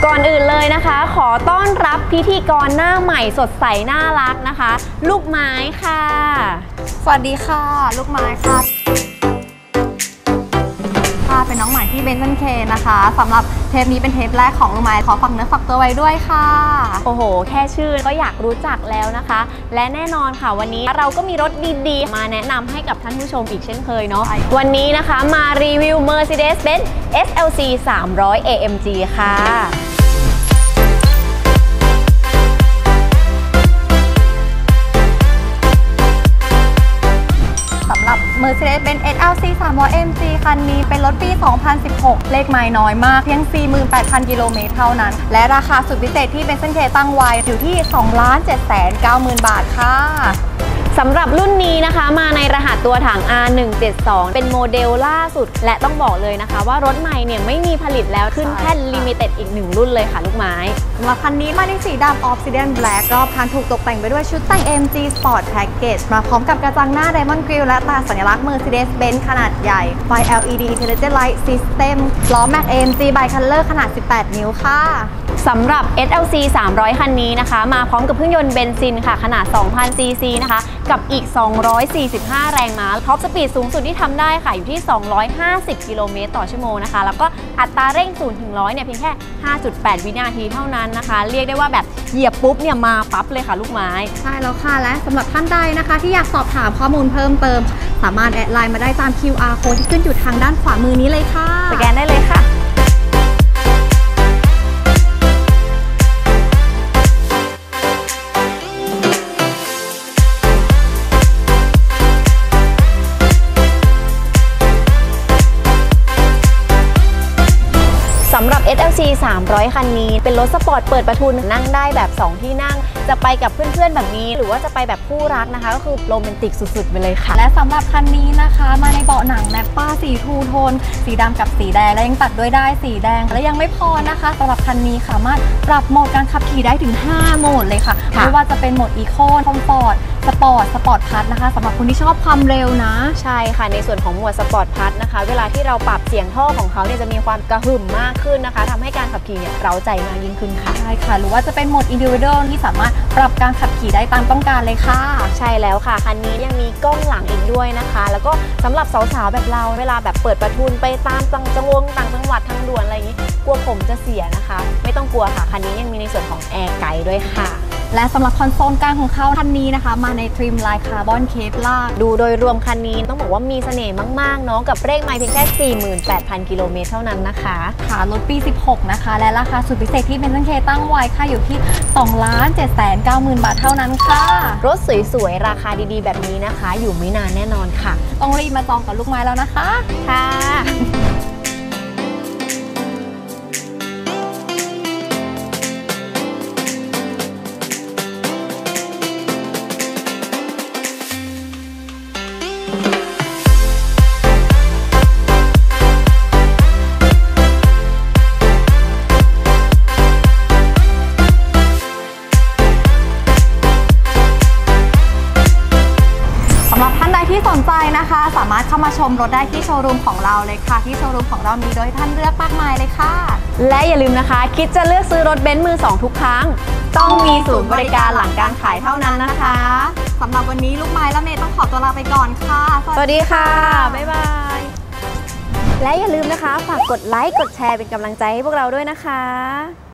ก่อนอื่นเลยนะคะขอต้อนรับพิธีกรหน้าใหม่สดใสน่ารักนะคะลูกไม้ค่ะสวัสดีค่ะลูกไม้ค่ะเป็นน้องใหม่ที่เบนซ์เคนะคะสำหรับเทปนี้เป็นเทปแรกของลูกไม้ขอฝากเนื้อฝากตัวไว้ด้วยค่ะโอ้โหแค่ชื่อก็อยากรู้จักแล้วนะคะและแน่นอนค่ะวันนี้เราก็มีรถดีๆมาแนะนำให้กับท่านผู้ชมอีกเช่นเคยเนาะวันนี้นะคะมารีวิว Mercedes-Benz SLC 300 AMG ค่ะสำหรับ Mercedes-Benz SLC 300 AMG คันนี้เป็นรถปี 2016 เลขไมล์น้อยมากเพียง 48,000 กิโลเมตรเท่านั้นและราคาสุดพิเศษที่เป็นเส้นเคตั้งไว้อยู่ที่ 2,790,000 บาทค่ะสำหรับรุ่นนี้นะคะมาในรหัสตัวถัง R172 เป็นโมเดลล่าสุดและต้องบอกเลยนะคะว่ารถใหม่เนี่ยไม่มีผลิตแล้วขึ้นแท่นลิมิเต็ดอีก1รุ่นเลยค่ะลูกไม้สำหรับคันนี้มาในสีดำ Obsidian Black รอบคันถูกตกแต่งไปด้วยชุดแต่ง AMG Sport Package มาพร้อมกับกระจังหน้า Diamond Grille และตาสัญลักษณ์ Mercedes-Benz ขนาดใหญ่ไฟ LED Intelligent Light System ล้อ Max AMG Bicolor ขนาด 18 นิ้วค่ะสำหรับ SLC 300 คันนี้นะคะมาพร้อมกับเครื่องยนต์เบนซินค่ะขนาด 2,000 cc นะคะกับอีก 245 แรงม้าท็อปสปีดสูงสุดที่ทำได้ค่ะอยู่ที่ 250 กิโลเมตรต่อชั่วโมงนะคะแล้วก็อัตราเร่ง0 ถึง 100เนี่ยเพียงแค่ 5.8 วินาทีเท่านั้นนะคะเรียกได้ว่าแบบเหยียบปุ๊บเนี่ยมาปั๊บเลยค่ะลูกไม้ใช่แล้วค่ะและสำหรับท่านใดนะคะที่อยากสอบถามข้อมูลเพิ่มเติมสามารถแอดไลน์มาได้ตาม QR code ที่ขึ้นอยู่ทางด้านขวามือนี้เลยค่ะสแกนได้เลยค่ะสำหรับ SLC 300 คันนี้เป็นรถสปอร์ตเปิดประทุนนั่งได้แบบ2ที่นั่งจะไปกับเพื่อนๆแบบนี้หรือว่าจะไปแบบคู่รักนะคะก็คือโรแมนติกสุดๆไปเลยค่ะและสำหรับคันนี้นะคะมาในเบาะหนังแนปป้าสีทูโทนสีดำกับสีแดงและยังตัดด้วยได้สีแดงและยังไม่พอนะคะสำหรับคันนี้สามารถปรับโหมดการขับขี่ได้ถึง5โหมดเลยค่ะไม่ว่าจะเป็นโหมดอีโคคอมฟอร์ตสปอร์ตพัทนะคะสำหรับคนที่ชอบความเร็วนะใช่ค่ะในส่วนของหมวดสปอร์ตพัทนะคะเวลาที่เราปรับเสียงท่อของเขาเนี่ยจะมีความกระหึ่มมากขึ้นนะคะทำให้การขับขี่เนี่ยเร้าใจมากยิ่งขึ้นค่ะใช่ค่ะหรือว่าจะเป็นโหมด Individual ที่สามารถปรับการขับขี่ได้ตามต้องการเลยค่ะใช่แล้วค่ะคันนี้ยังมีกล้องหลังอีกด้วยนะคะแล้วก็สำหรับสาวๆแบบเราเวลาแบบเปิดประทุนไปตามต่างจังหวัดทางด่วนอะไรอย่างนี้กลัวผมจะเสียนะคะไม่ต้องกลัวค่ะคันนี้ยังมีในส่วนของแอร์ไกด์ด้วยค่ะและสำหรับคอนโซลกลางของเขาคันนี้นะคะมาในทริมลายคาร์บอนเคปลากดูโดยรวมคันนี้ต้องบอกว่ามีเสน่ห์มากๆเนาะกับเลขไมล์เพียงแค่ 48,000 กิโลเมตรเท่านั้นนะคะค่ะรถปี 16 นะคะและราคาสุดพิเศษที่เบนซ์เคตั้งไว้ค่ะอยู่ที่ 2,790,000 บาทเท่านั้นค่ะรถสวยๆราคาดีๆแบบนี้นะคะอยู่ไม่นานแน่นอนค่ะต้องรีบมาจองกับลูกไม้แล้วนะคะค่ะที่สนใจนะคะสามารถเข้ามาชมรถได้ที่โชว์รูมของเราเลยค่ะที่โชว์รูมของเรามีโดยท่านเลือกมากมายเลยค่ะและอย่าลืมนะคะคิดจะเลือกซื้อรถเบนซ์มือ2ทุกครั้งต้องมีศูนย์บริการหลังการขายเท่านั้นนะคะสำหรับวันนี้ลูกไม้และเมย์ต้องขอตัวลาไปก่อนค่ะสวัสดีค่ะบ๊ายบายและอย่าลืมนะคะฝากกดไลค์กดแชร์เป็นกำลังใจให้พวกเราด้วยนะคะ